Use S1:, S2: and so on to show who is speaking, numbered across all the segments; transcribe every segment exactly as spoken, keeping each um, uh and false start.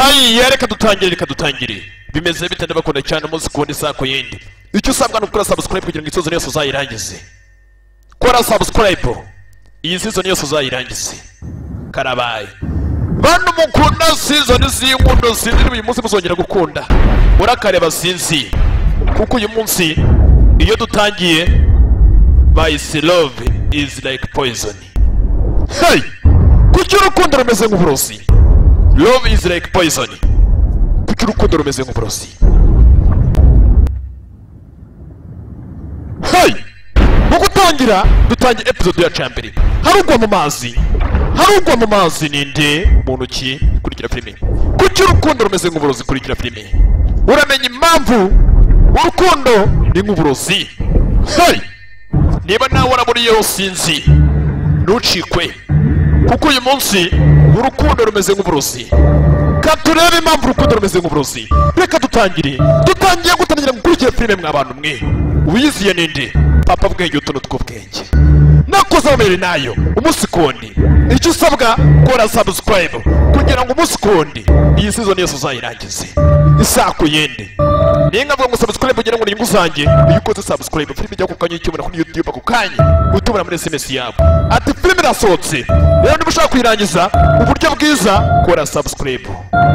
S1: hayi reka dutangire reka dutangire bimeze bite ndabakunda cyane umunsi ku wundi sako yindi icyo usabwa no gukora subscribe kugira ngo isozo yose uzayirangize kora subscribe iyi season yose uzayirangize karabaye bantu mukunda season z'inkundo sinzi uyu munsi muzongera gukunda murakareba sinzi kuko uyu munsi iyo dutangiye by love is like poison. Hey, kuki urukundo rumeze nk'uburozi? Love is like poison. Kuki urukundo rumeze nk'uburozi? Hey, mu gutangira dutangiye episode ya cambere harugwa mu mazi harugwa mu mazi ninde mu ntoki kurikira filime. Kuki urukundo rumeze nk'uburozi kurikira filime? Uramenya impamvu urukundo ni nk'uburozi? Hey, niba nawe waraburiyeho sinzi ntucikwe kuko uyu munsi urukundo rumeze nk'uburozi. Katurebe impamvu urukundo rumeze nk'uburozi. Reka dutangire dutangiye gutangira gukurikira filime mw'abantu mwe. Uyiziye ninde? Papa Bwenge utuntu tw'ubwenge nakoze amere nayo umunsi kundi. Icyo usabwa kora subscribe kugira ngo umunsi kundi iyi season yose uzayirangize isako yende. Ninga ngo subscribe kugira ngo inyungu zanjye iyo ukoze subscribe filime ijya ku kanya cy'umura kuri YouTube ku kanya utubura muri S M S yabo ati filime irasohotse. Rero niba ushaka kuyirangiza uburyo bwiza kora subscribe.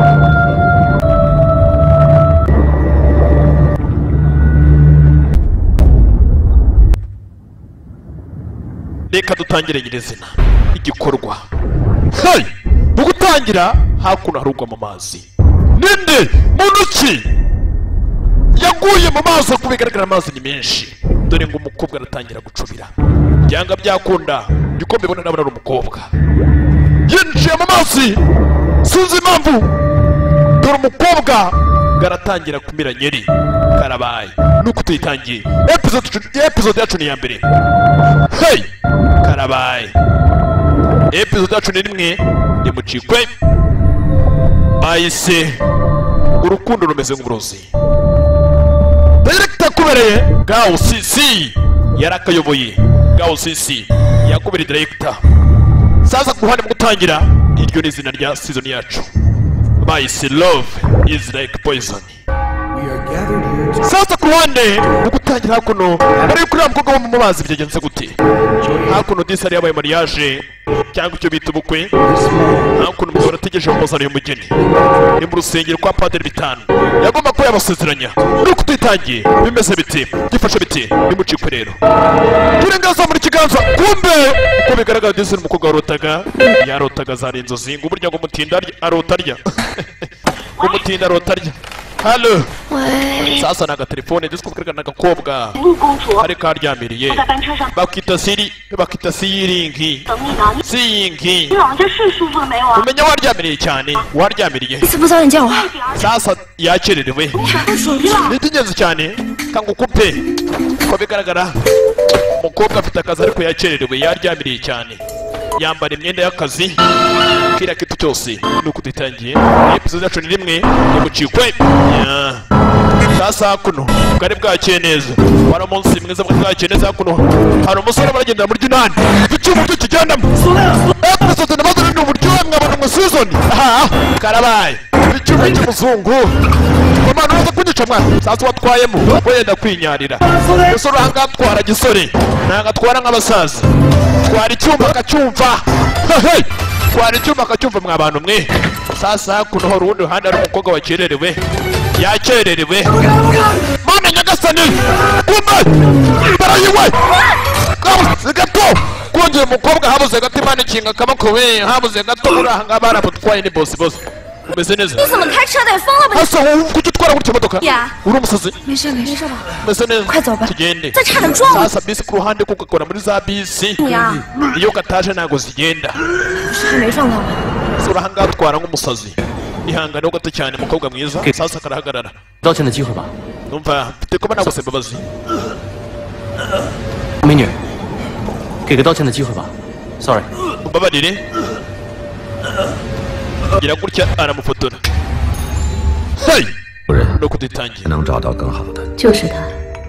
S1: Reka dutangire nyirizina igikorwa. Hey, mu gutangira hakuno harugwa mu mazi ninde muntu ki yaguye mu mazi ko bigaragara amazi ni menshi. Dore ngo umukobwa aratangira gucubira byanga byakunda ndiko mbibona nabona umukobwa yinjiye mu mazi sinzi impamvu. Dore umukobwa garatangira kumira nyeri karabaye nuko tuyitangiye episode episode yacu ni ya mbere. Hey, karabaye episode yacu ni rimwe ni mucikwe bayise urukundo rumeze nk'uburozi. Director kubereye Gao C C yarakayoboye Gao C C yakubiri director. Sasa kuhane mu gutangira iryo ni izina rya season yacu bayise love is like poison. Sasa kuhande mu gutangira hakuno bari kuri amukobwa wo mu mazi byagenze gute? Hakuno disari yabaye mariage cyangwa icyo bita ubukwe. Hakuno umugore ategereje umuzana y'umugeni ni mu rusengero kwa Padiri Bitanu yagomba ko yabasezeranya. Nuko tuyitangiye bimeze bite gifashe bite nimucikwe rero turengaza muri kiganza kumbe uko bigaragara disari umukobwa warotaga yarotaga za inzozi ngo burya ngo mutinda arota arya umutinda arota arya. Hello. Sasa naga telefone disco kugaragara nagakobwa ari karyamiriye bakita siri bakita siringi siringi umenya waryamiriye cyane waryamiriye. Sasa yakererewe nitingenzi cyane kangukupe ko bigaragara umukobwa afite akazi ariko yakererewe yaryamiriye cyane yambara imyenda y'akazi kira kitu cyose nuko dutangiye episode yacu ni rimwe nimucikwe. Sasa kuno bwari bwakeye neza wari umunsi mwiza bwakeye neza. Kuno hari umusore baragenda muri Junani icyuma cyo kigendamo episode namaze ni uburyohe mwabona mu season. Aha karabaye icyuma cy'umuzungu komana uza kunyica mwana. Sasa watwayemo wenda kwinyarira umusore hanga atwara gisore nagatwara nk'abasaza twara icyuma akacyumva. Hey, twara icyuma akacyumva mwabantu mwe. Sasa kuno hari urundi ruhande ari umukobwa wakererewe yakererewe mana nyagasani kumbe barayiwe kabuze gato kongera umukobwa habuze gato imana ikinga akaboko we habuze gato urahanga barabutwaye ni boss boss. Umeze neza hasa kuki utwara gutya modoka uri umusazi? Umeze neza tugende. Sasa bisi ku ruhande kuko akora muri za bisi iyo kataje ntago zigenda urahanga atwara nk'umusazi. Ihangane ho gato cyane mukobwa mwiza. Sasa karahagarara numva mfite ko bana guseba bazi美女给个道歉的机会吧 sorry mbabarire gira gutya aramufotora. Hey, no kuditangira能找到更好的就是他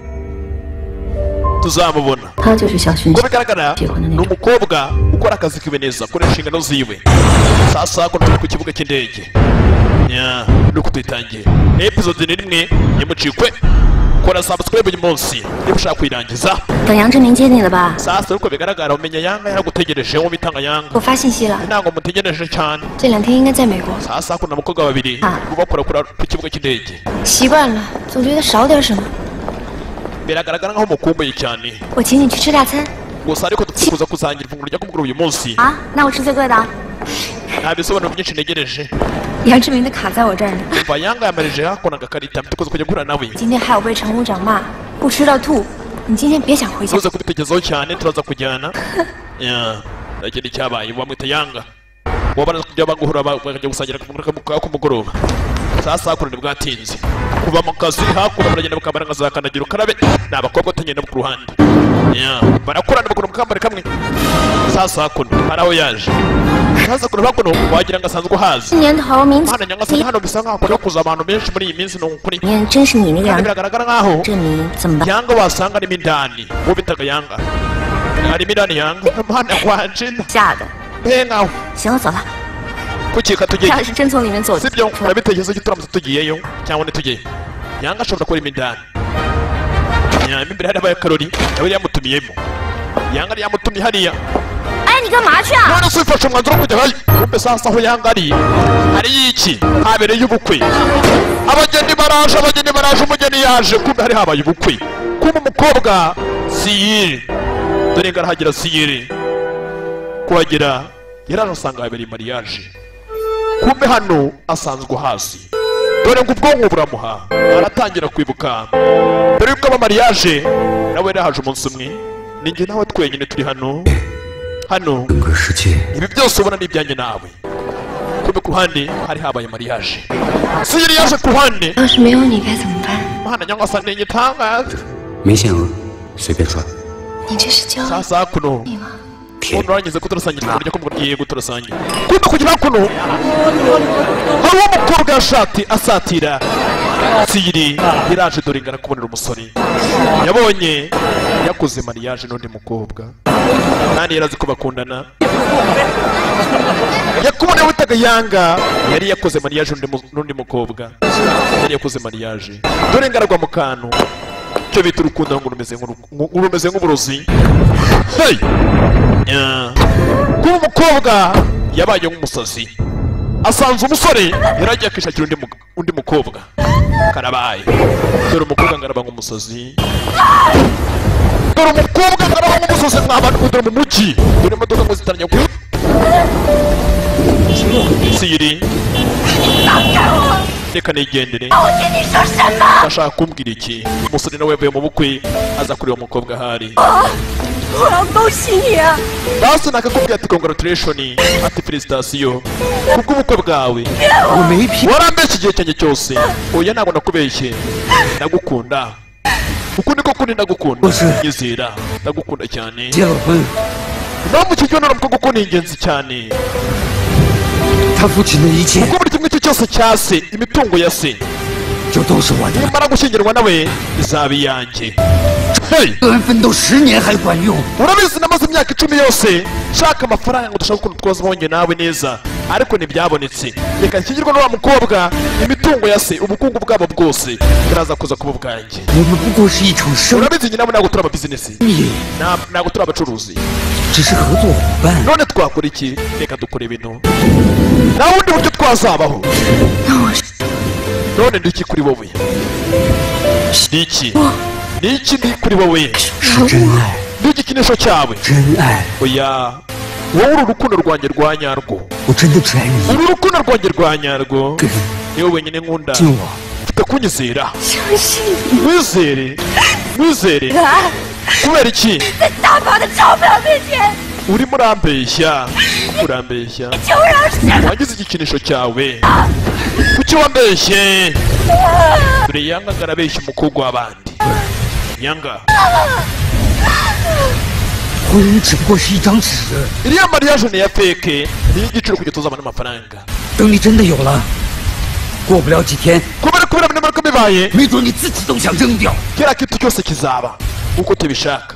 S1: tuzamubona ko bigaragara ni umukobwa ukora akazi kiwe neza akora inshingano ziwe. Sasa ko turi ku kibuga cy'indege ya nuko tuyitangiye episode ni rimwe yamucikwe kora subscribe uyu munsi niba ushaka kuyirangiza
S2: 等杨志明接你了吧？
S1: sasa uko bigaragara umenya Yanga yaragutegereje wo bitanga Yanga
S2: 我发信息了，
S1: ntango mutegereje cyane
S2: 这两天应该在美国。
S1: sasa kuna abakobwa babiri bakora kuri ku kibuga cy'indege
S2: 习惯了，总觉得少点什么。
S1: biragaragara nkaho mukumbuye cyane
S2: 我请你去吃大餐。
S1: gusa ariko tukifuza kusangira ifunguro rya kumugura uyu munsi
S2: 啊，那我吃最贵的。
S1: nta bisobanuro byinshi ntegereje
S2: 杨志明的卡在我这儿呢。
S1: umva Yanga yamarije hakona agakarita tukoze kujya guhura nawe
S2: 今天害我被乘务长骂，不吃到吐。你今天别想回家。
S1: tuza kubitekerezaho cyane turaza kujyana ya ndagenda icyabaye wamwita Yanga wabana kujya baguhura bakajya gusangira ku mugoroba sasa hakurane bwatinze kuva mu kazi hakurane baragenda bakambara nka za kandagira ukarabe ni abakobwa tugenda ku ruhande ya barakorana bakora mu kambare kamwe sasa hakuno hari aho yaje sasa kuno hakuno wagira ngo asanzwe uhazi
S2: 年头名
S1: hano nyanga se hano bisa nkaho hakora kuza abantu benshi muri iyi minsi ni ukuri
S2: 面真是你那个杨
S1: biragaragara nkaho
S2: 志明怎么办？
S1: Yanga wasanga arimo indani uwo bitaga Yanga harimo indani Yanga mwana wanje
S2: 吓的。
S1: he nkaho
S2: 行了，走了。
S1: kukeka
S2: 他
S1: tugiye
S2: 要是真从里面走，
S1: sibyo urabitekereza ko turamutse tugiyeyo cyangwa ntitugiye Yanga ashobora kuba arimo indani nyama imbere hari abaye karori nawe yamutumiyemo Yanga yari yamutumiye hariya
S2: 哎，你干嘛去啊？
S1: none se ufashe umwanzuro wo kujya hayo kumbe sasa aho Yanga ari hari iki habereye ubukwe abageni baraje abageni baraje umugeni yaje kumbe hari habaye ubukwe kumbe umukobwa Siyiri dore ngo arahagera Siyiri kuhagera yaraje asanga habereye mariage kumbe hano asanzwe hasi dore ngo ubwonko buramuha aratangira kwibuka dore yuko aba mariage nawe yarahaje umunsi umwe ninjye nawe twenyine turi hano hano ibi byose ubona ni ibyanjye nawe kumbe ku ruhande hari habaye mariage Siyiri yaje ku ruhande
S2: 要是没有你该怎么办？
S1: mwana nyangwa sa ni igitangaza
S3: 没限额，随便刷。
S2: 你这是教
S1: sasa kuno
S2: 你吗？
S1: ubu urangeze ko turasangira uburyo ko mugiye guturasangira kumbe kugira kuno hari uwo mukobwa yashati asatira Siyiri yaraje dore ingana kubonera umusore yabonye yakoze mariage n'undi mukobwa nani yarazi ko bakundana yakubona witaga Yanga yari yakoze mariage n'undi mukobwa yari yakoze mariage dore ingaragwa mu kantu cyo bita urukundo ngo rumeze nk'urumeze nk'uburozi hey kuba umukobwa yabaye nk'umusazi asanze umusore yaragiye akishakira undi undi mukobwa karabaye dore umukobwa ngaraba nk'umusazi dore umukobwa ngaraba nk'umusazi nk'abantu dore mu mujyi dore imodoka ngo zitaranya ku Siyiri reka nigendere ndashaka kumbwira iki umusore nawe yavuye mu bukwe aza kureba umukobwa ahari
S2: 我要恭喜你啊！
S1: basi nakakubwira ati congratulation ati felicitation kubw'ubukwe bwawe warambeshye igihe cyanjye cyose oya ntabwo nakubeshye ndagukunda uku niko kundi ndagukunda nyizera ndagukunda cyane mpamvu iki gihe none umukobwa uko ni ingenzi cyane kuko buri kimwe cyose cya se imitungo ya se nimara gushyingirwa nawe izaba iyanjye urabizi namaze imyaka icumi yose nshaka amafaranga ngo dushaka ukuntu twazabonye nawe neza ariko ntibyabonetse reka nshyingirwa n'uwa mukobwa imitungo ya se ubukungu bwabo bwose biraza kuza kuba ubwanjye urabizi nyina ntabwo turi ababizinesi ntabwo turi abacuruzi none twakora iki reka dukora ibintu nta bundi buryo twazabaho none ndi iki kuri wowe ni iki ni iki ndi kuri wowe ni igikinisho cyawe oya wowe uru urukundo rwanjye rwa nyarwo uru urukundo rwanjye rwa nyarwo niwe wenyine nkunda mfite kunyizera wizere wizere kubera iki urimo urambeshya urambeshya wagize igikinisho cyawe kuki wambeshye dore Yanga ngarabeshya umukobwa w'abandi Yanga iriya mariage ni ya feke niyo igiciro kujya tuzabona amafaranga kubera kubera bino mariko bibaye kiriya kintu cyose kizaba uko tubishaka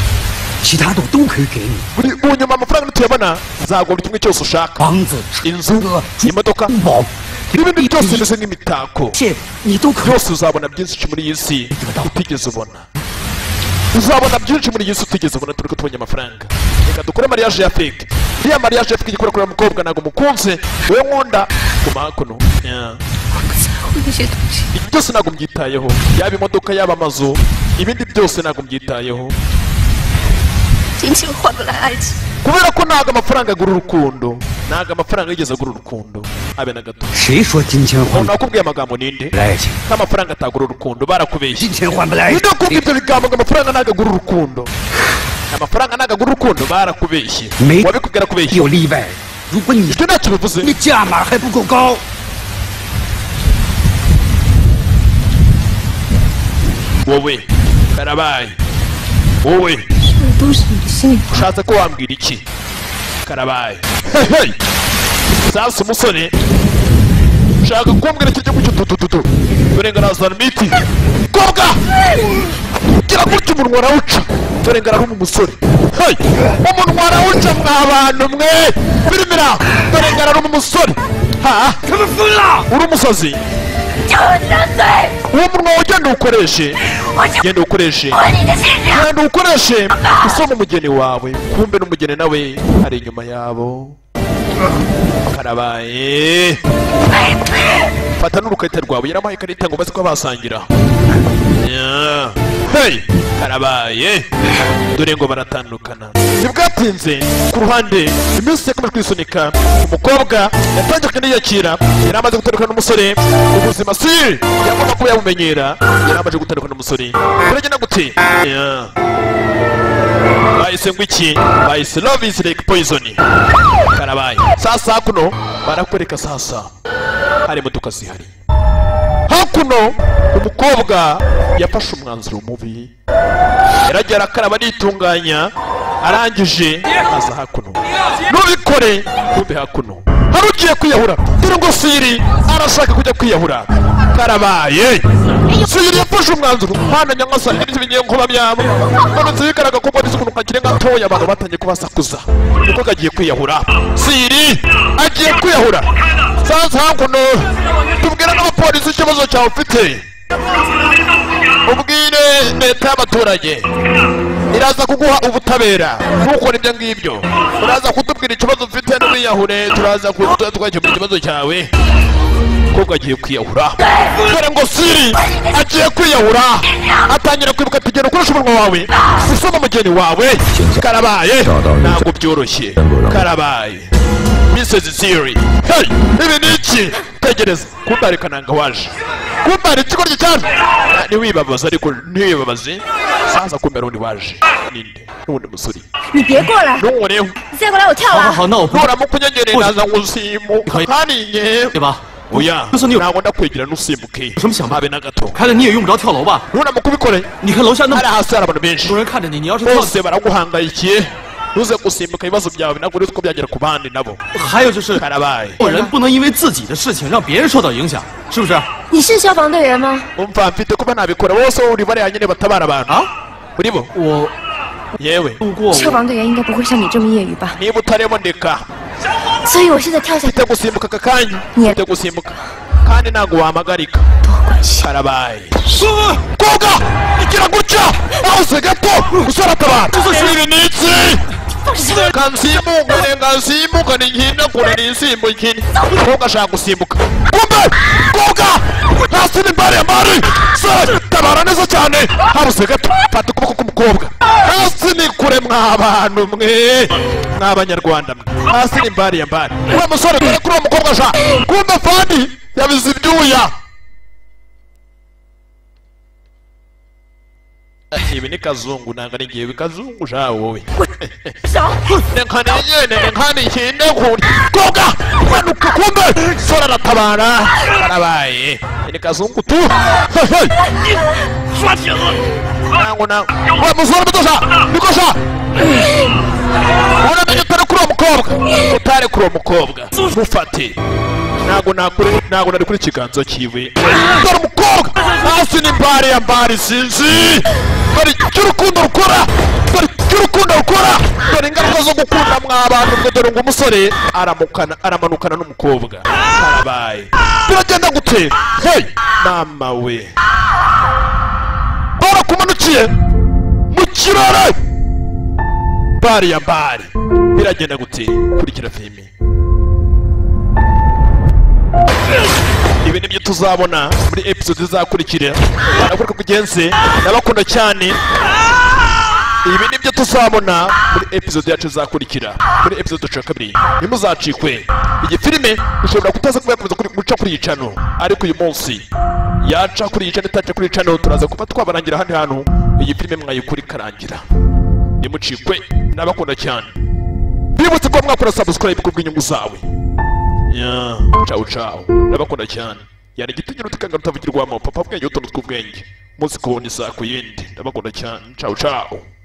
S1: buri nyuma amafaranga nituyabona nzagura buri kimwe cyose ushaka inzu imodoka n'ibindi byose bimeze nk'imitako
S3: 切你都可
S1: byose uzabona byinshi muri iyi si utigeze ubona uzabona byinshi muri iyi si utigeze ubona turi kutubonye amafaranga reka dukore mariage ya fake iriya mariage ya fake igikora kuri umukobwa ntabwo mukunze we nkunda guma hakuno
S2: 那些东西，
S1: ibi byose ntabwo mbyitayeho yaba imodoka yaba amazu ibindi byose ntabwo mbyitayeho
S2: 金钱换不来爱情。
S1: kubera ko ntabwo amafaranga agura urukundo ntabwo amafaranga yigeze agura urukundo habe na gato
S3: 谁说金钱换
S1: umuntu wakubwiye amagambo ninde
S3: 不来爱情？
S1: ko amafaranga atagura urukundo barakubeshye
S3: 金钱换不来爱
S1: ninde
S3: 情。
S1: wakubwiye ibyo bigambo ngo amafaranga ntabwo agura urukundo amafaranga ntabwo agura urukundo barakubeshye
S3: 没
S1: wabikubwira kubeshye
S3: 有例外。如果你
S1: ibyo ntacyo bivuze
S3: 你价码还不够高，
S1: wowe karabaye wowe
S2: 这都是你的心里话。
S1: ushatse ko wambwira iki karabaye hehe sasa umusore ushaka kumbwira iki gihugu cy'ututututu dore ngo arazana imiti kobwa gira gutya umunwa arawuca dore ngo araruma umusore hey umunwa arawuca mwa bantu mwe birimira dore ngo araruma umusore ha
S3: 他们疯了！
S1: uri umusazi
S2: 叫你的嘴，
S1: uwo munwa ugenda uwukoreshe
S2: 我就
S1: genda uwukoreshe
S2: 我你的心上。
S1: genda uwukoreshe usoma umugeni wawe kumbe n'umugeni nawe ari inyuma yabo karabaye fata n'urukarita rwawe yaramuhaye ikarita ngo baze kuba basangira Yeah. hey karabaye dore ngo baratandukana ntibwatinze ku ruhande iminsi yakomeje kwisunika umukobwa yatangiye kwiyakira yari amaze gutandukana n'umusore ubuzima si yagomba kuba yabumenyera yari amaze gutandukana n'umusore uragenda gute Yeah. bahise ngo iki bahise love is like poison karabaye sasa kuno barakwereka sasa hari imodoka zihari hakuno umukobwa yafashe umwanzuro mubi yaragera akaraba nitunganya arangije aza hakuno nubikore kumbe hakuno hari ugiye kwiyahura dore ngo siri arashaka kujya kwiyahura karabaye siri yafashe umwanzuro hana nyamwasa n'ibyo bigiye nkuba byabo none zibikaraga ko mbona isuku kakire gatoya abantu batangiye kubasakuza niko kagiye kwiyahura siri agiye kwiyahura sasa hakuno tubwira n'abapolisi ikibazo cyawe ufite ubwire leta y'abaturage iraza kuguha ubutabera ntukore ibyo ngibyo uraza kutubwira ikibazo ufite n'uwiyahure turaza twakemura ikibazo cyawe kobwa agiye kwiyahura dore ngo siri agiye kwiyahura atangira kwibuka ati genda ukoresha umunwa wawe usoma umugeni wawe karabaye ntabwo byoroshye karabaye misezi siri hey ibi ni iki tegereza kumbare kananga waje kumbare ikigoryi cyane ntiwibabaze ariko ntiwibabaze sasa kumbare undi waje ninde n'undi musore
S2: 你别过来，
S1: ntureho
S2: 你再过来我跳
S3: 好好
S2: 啊！
S3: 好，那我不
S1: nuramuka unyegereye naza ngusimuka hariye
S3: 对吧？
S1: oya
S3: 就算你有
S1: ntabwo ndakwegera ntusimbuke
S3: 有什么想法？
S1: habe na gato
S3: 开了你也用不着跳楼吧？
S1: nuramuka ubikore
S3: 你看楼下那么
S1: hari hasi hari abantu benshi
S3: 多人看着你，你要是跳，
S1: bose baraguhangayikiye ntuze gusimbuka ibibazo byawe ntabwo uzi ko byagera ku bandi nabo
S3: 还有就是
S1: karabaye
S3: 做人不能因为自己的事情让别人受到影响，是不是？
S2: 你是消防队员吗？
S1: umva mfite kuba nabikora bose uri bariya nyine batabara abantu
S3: 啊，
S1: uri bo
S3: 我
S1: yewe
S3: 路过
S2: 消防队员应该不会像你这么业余吧？
S1: niba utarimo ndeka
S2: 所以我现在跳下去，
S1: mfite gusimbuka aka kanya
S2: Nye-
S1: mfite gusimbuka kandi ntabwo wamagarika
S2: 多关系。
S1: karabaye koga igira gutya aho gato usaratabara ibi ni iki kansimbukane kansimbukane nkina kure nisimbukine koga ashaka gusimbuka kumbe koga hasi ni mbari ya mbari se tabara neza cyane habuze gato fata ukuboko k'umukobwa hasi ni kure mw'abantu mwe mw'abanyarwanda mwe hasi ni mbari ya mbari uriya musore dore kuri uwo mukobwa sha kumbe fani yabize ibyuya ibi ni kazungu ntabwo ari ngewe kazungu sha wowe reka nigende reka nikinde kure koga manuka kumbe sora aratabara karabaye ni kazungu tu ntabwo ntabwo wa musore muto sha niko sha uramenye utari kuri uwo mukobwa utari kuri uwo mukobwa mufate ntabwo nakure ntabwo nari kuri ikiganza cyiwe dore umukobwa hasi ni mbari ya mbari sinzi dore icyo urukundo rukora dore cy'urukundo rukora dore ingaruka zo gukunda mw'abantu ngo dore ngo umusore aramukana aramanukana n'umukobwa karabaye biragenda gute hey mama we barakumanukiye mu kirere bari ya bari biragenda gute kurikira filime ibi nibyo tuzabona muri episode izakurikira baravuga kugenze ndabakunda cyane ibi nibyo tuzabona muri episode yacu izakurikira muri episode ya kabiri ntimuzacikwe iyi filime ushobora kutaza kuba yakomeza guca kuri iyi channel ariko uyu munsi yaca kuri iyi channel itaca kuri iyi channel turaza kuba twabarangira ahandi hantu iyi filime mwayikuri karangira ntimucikwe ndabakunda cyane bibutse ko mwakora subscribe ku bw'inyungu zawe ya ciao ciao ndabakunda cyane yani igitinyiro tukanga rutavugirwamo papa bwenge utuntu tw'ubwenge muzi kubona isa ku yindi ndabakunda cyane ciao ciao